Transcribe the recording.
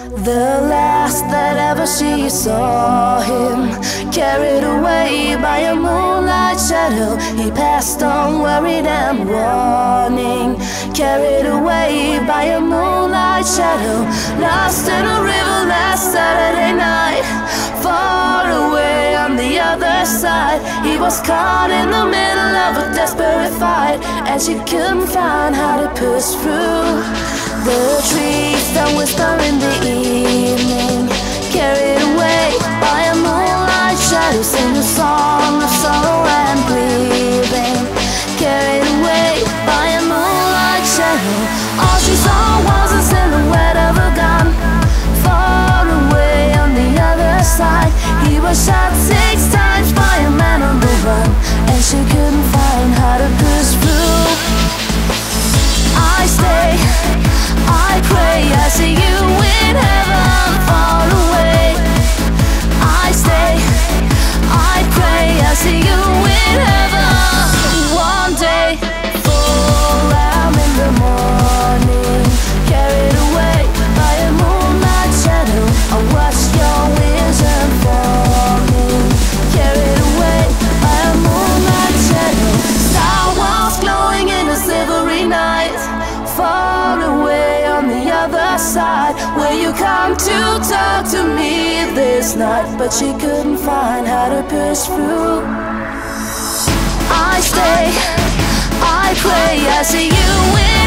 The last that ever she saw him, carried away by a moonlight shadow. He passed on worried and warning, carried away by a moonlight shadow. Lost in a river last Saturday night, far away on the other side. He was caught in the middle of a desperate fight, and she couldn't find how to push through. The trees that whisper in the evening, carried away by a moonlight shadow. Sing a song of sorrow and grieving, carried away by a moonlight shadow. All she saw was a silhouette of a gun, far away on the other side. He was shot 6 times by a man on the run, and she couldn't find how to push through. I stay, I pray, I see you in heaven far away. I stay, I pray, I see you in heaven. One day, 4 a.m. in the morning, carried away by a moonlight shadow. I watched your vision forming, carried away by a moonlight shadow. Star was glowing in a silvery night, far away on the other side. Will you come to talk to me this night? But she couldn't find how to push through. I stay, I pray, I see you in